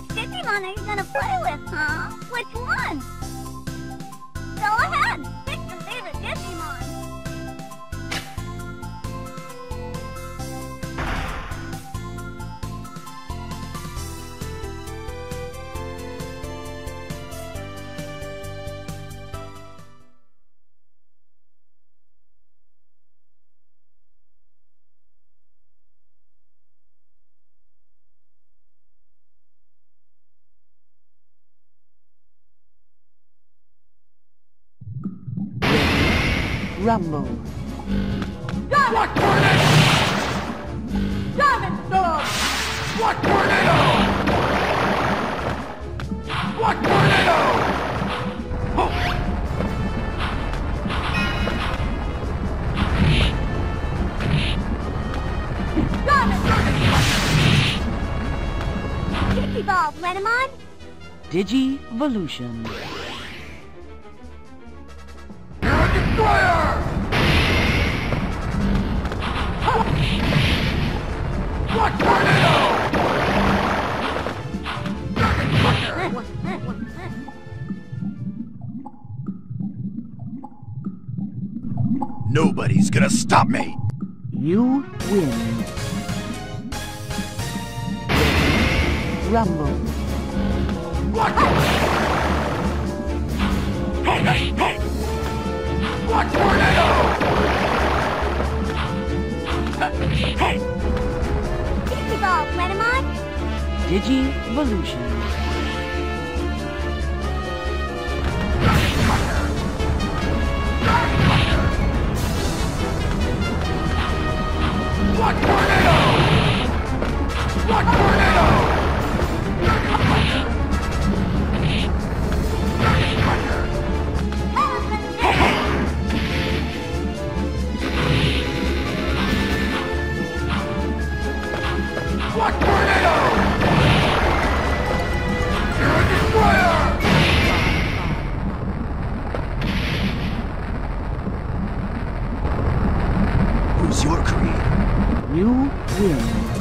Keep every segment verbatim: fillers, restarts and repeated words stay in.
Digimon are you gonna play with, huh? Which one? Go ahead, pick your favorite Digimon. Rumble. Black Tornado! Diamond Storm! Black Tornado! Black Tornado! Oh. Diamond Digiball, Renamon? Digivolution. Terra Destroyer! Black Tornado! Nobody's gonna stop me! You win. Rumble. Black Tornado! Black Tornado! Digiball, Renamon? Digivolution. Black Tornado! Black Tornado! Black Tornado! Terra Destroyer! Who's your creator? You win.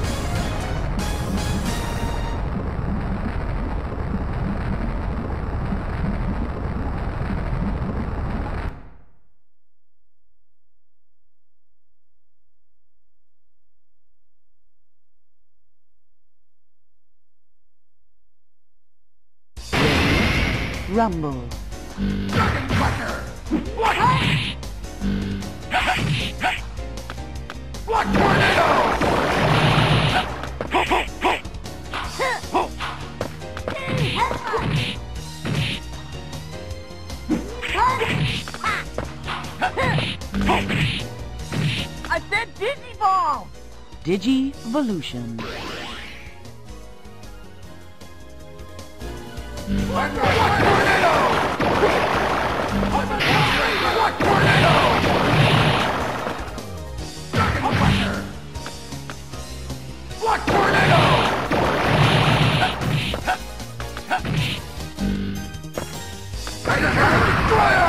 Rumble. Dragon Slacker! Black... Black Tornado! I said Digiball! Digivolution. Black Tornado! Black Tornado! Dragon Slacker! Black Tornado! Terra Destroyer!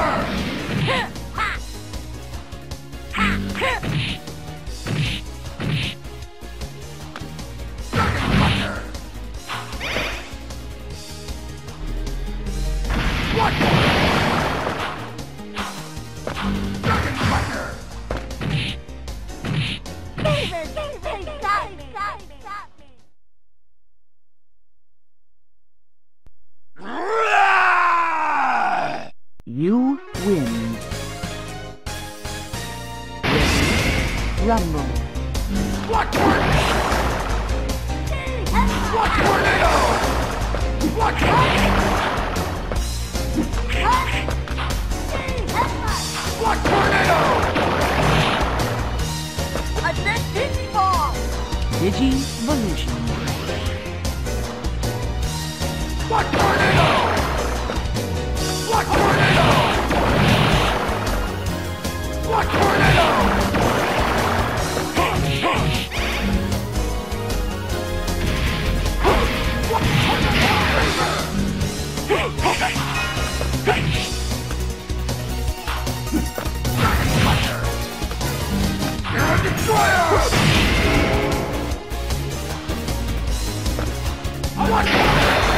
Dragon Slacker! Black Dragon Slacker! Gazer, Gazer, got me, got me, got me. You win. Rumble. Black Tornado! Black Tornado! Black Tornado! Black Tornado! I said Digiball! Digivolution. Black Tornado! Black Tornado! Black Tornado! Terra Destroyer! Black Tornado!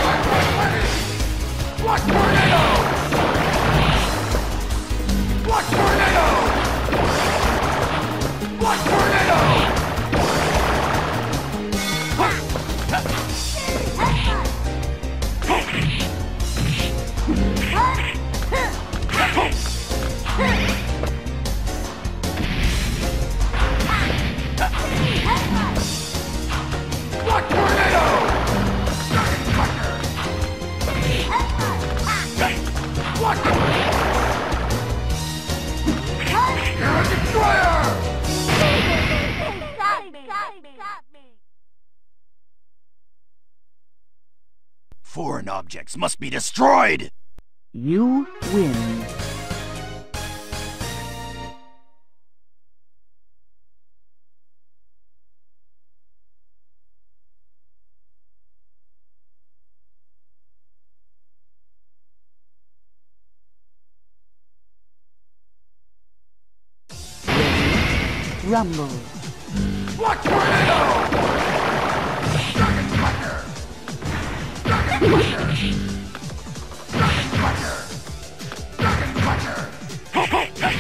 Black Tornado! Black Tornado! Black Terra Destroyer! Got me, got me, got me. Foreign objects must be destroyed! You win. Rumble. Black Tornado! Dragon Slacker! Dragon Slacker! Dragon Slacker! Dragon Slacker! Dragon Slacker!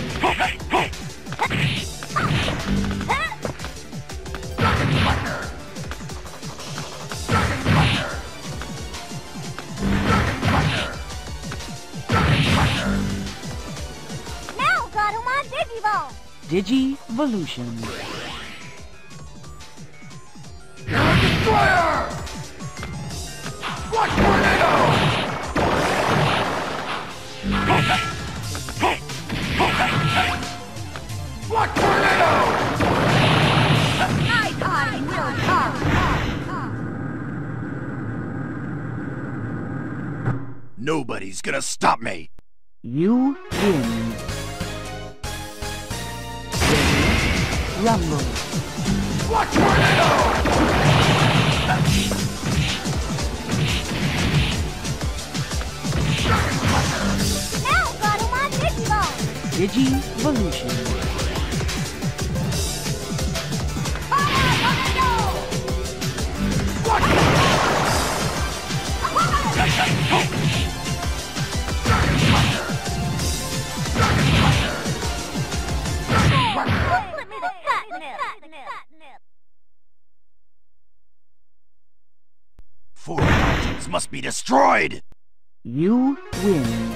Dragon Slacker! Dragon Slacker! Dragon Slacker! Now got him on Digimon. Digivolution. Terra Destroyer! Black Tornado! Black Tornado! My time will come. Nobody's gonna stop me! You win. Rumble. Black Tornado! Now got him on Digimon. Digivolution. Black Flip me the catnip. Foreign objects must be destroyed! You win.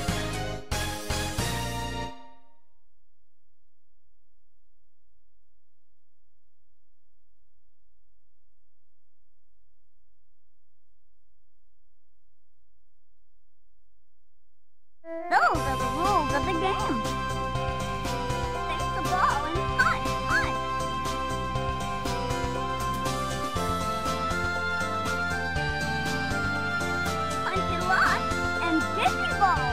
Those are the rules of the game. Take the ball and punch, punch. Punch it lost and Digiball.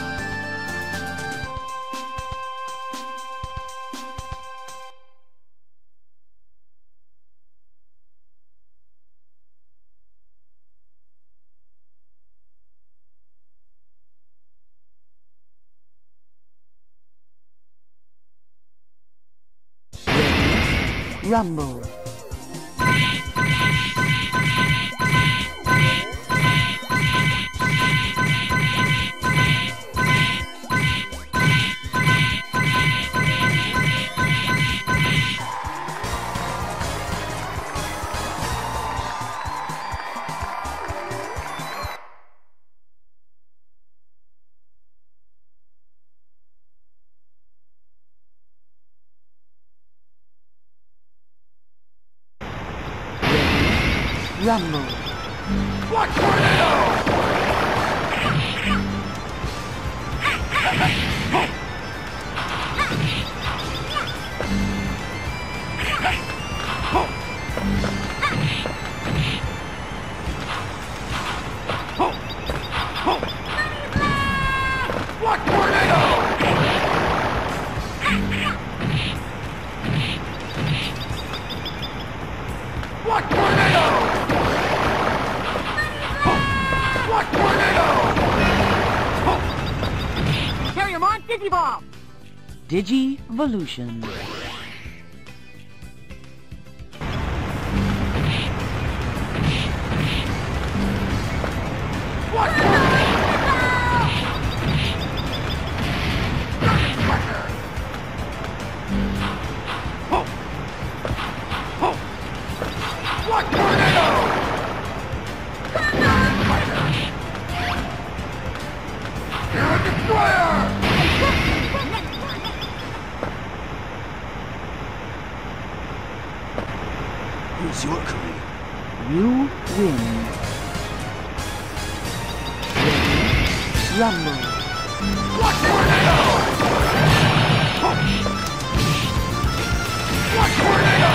Rumble. Rumble. Black Tornado! Black Tornado! Black Tornado! Black Tornado! Carry him on Digiball. Digivolution. Black Tornado! Who's your career? You win. Ready? Rumble. What tornado? What tornado?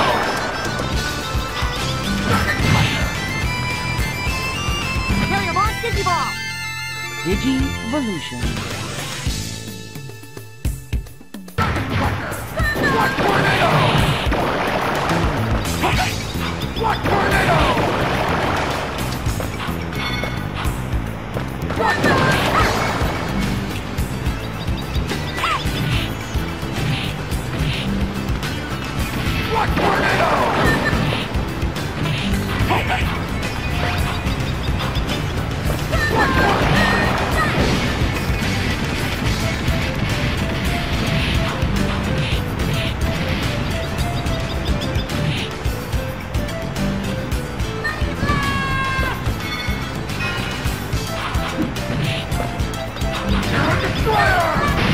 Digimon Digiball! Digivolution. What tornado? What tornado? What tornado? What tornado? What Terra Destroyer!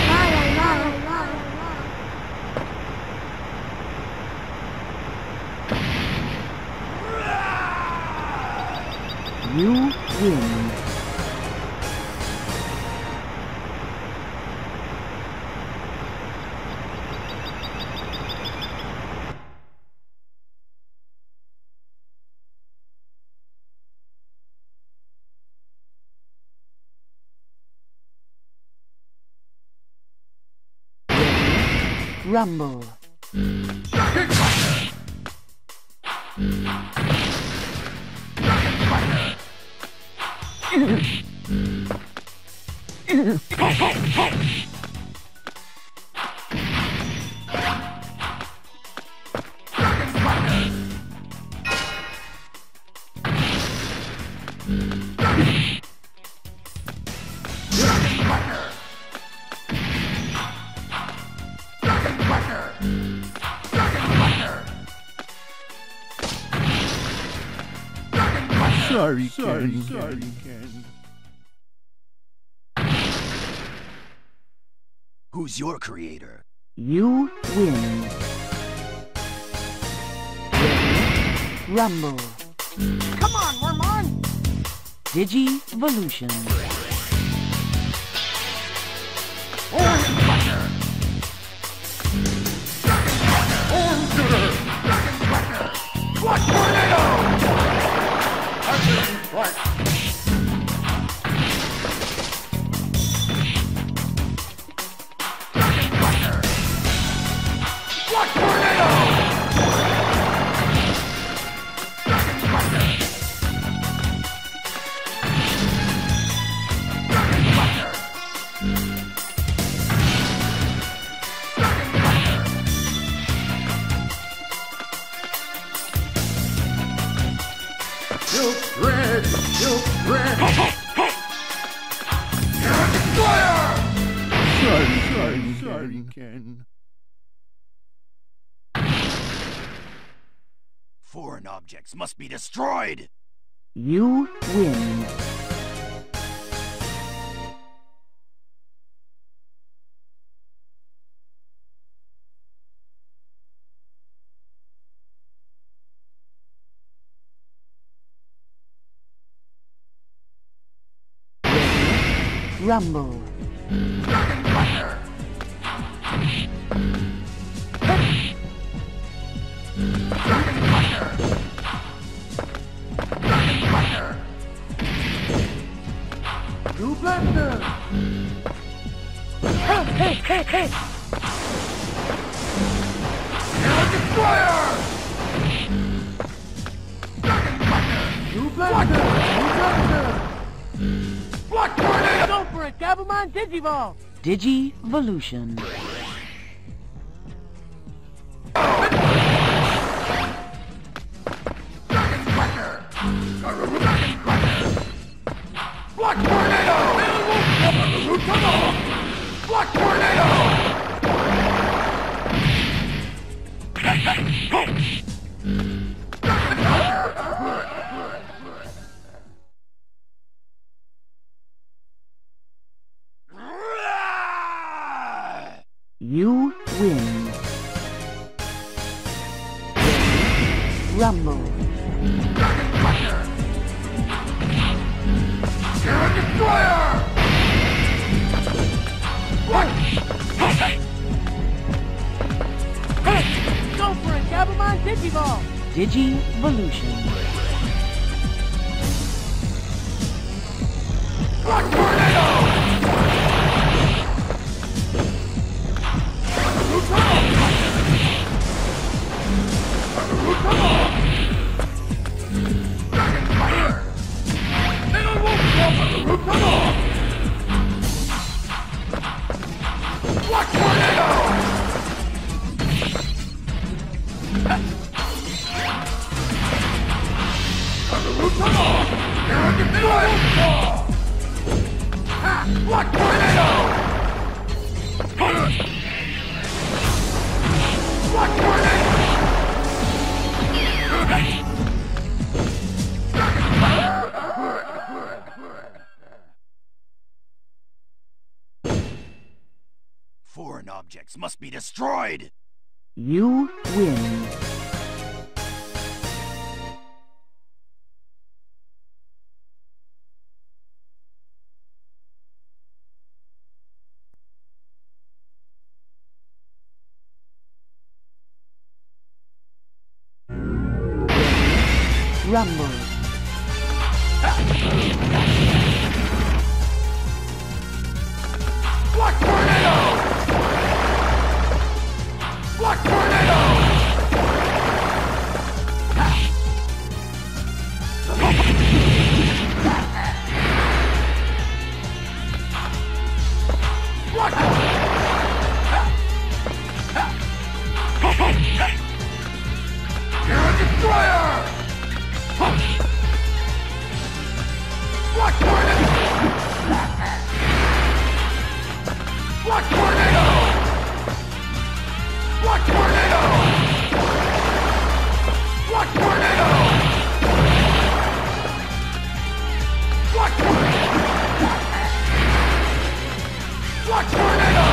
You win. Rumble. Sorry, sorry, sorry, Ken. Who's your creator? You win. Ready? Rumble. Come on, Wormon! Digivolution. What tornado? What? What tornado? Silk red, silk red. Terra Destroyer! Sorry, sorry, sorry, Ken. Foreign objects must be destroyed! You win. Rumble. Blue Blaster! Hey, hey, hey, hey! Terra Destroyer! Blue Blaster! Blue Blaster! What tornado? Go for it, Gabumon Digiball! Digivolution. What tornado? What tornado? You win. Rumble. Dragon Thunder! Terra Destroyer! What? Go for it, Gabumon Digiball! Digivolution. Black Tornado! Dragon Fire! And I won't fall on the roof at all! Black Tornado! On the roof at all! Terra Destroyer! Ha! Black Tornado! Black Tornado! Foreign objects must be destroyed! You win. Rumble. Black Tornado! Black Tornado! Black Terra Destroyer! Black Tornado! Black Tornado! Black Tornado! Black Tornado! Black Tornado! Black Tornado!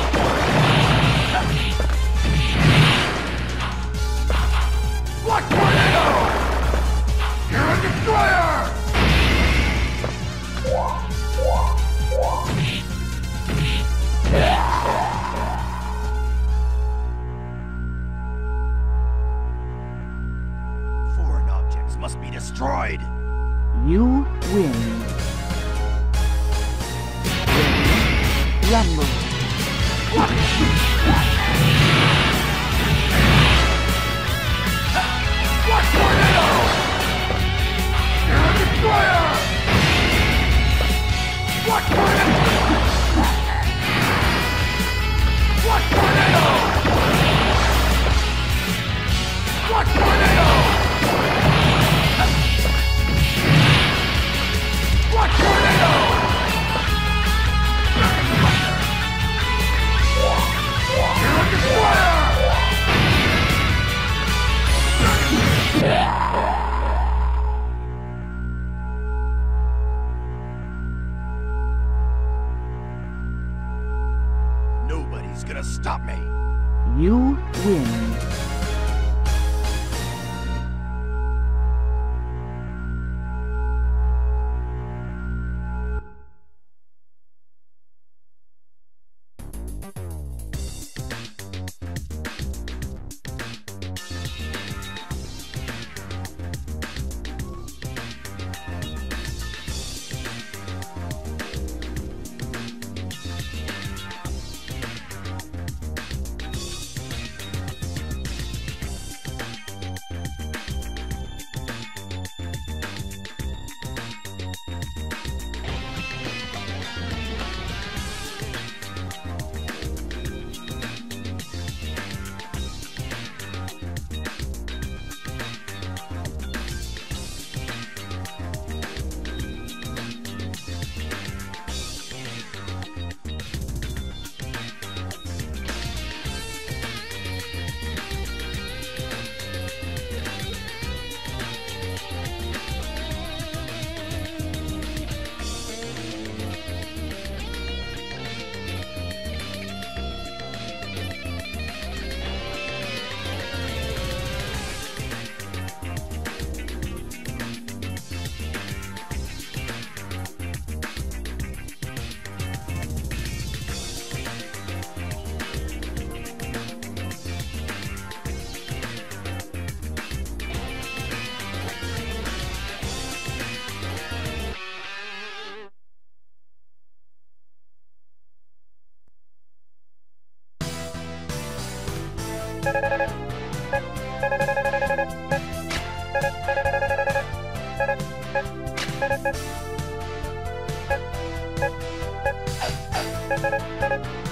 Black Tornado! Terra Destroyer! Foreign objects must be destroyed! You win. Rumble. Black Tornado! Terra Destroyer! Black Tornado! Black Tornado! Black Tornado! Black Tornado! Terra Destroyer! Nobody's gonna stop me! You win. Thank you.